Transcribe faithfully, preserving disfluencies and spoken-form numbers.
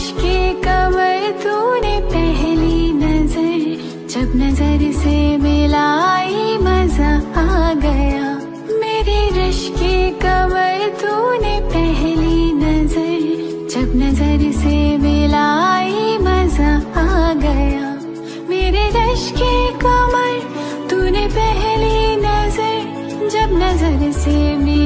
की कमर तूने पहली नजर, जब नजर से मिलाई मजा आ गया। मेरी रश की कमर तूने पहली नजर, जब नजर से मिलाई मजा आ गया। मेरे रश की कमर तूने पहली नजर, जब नजर से मिलाई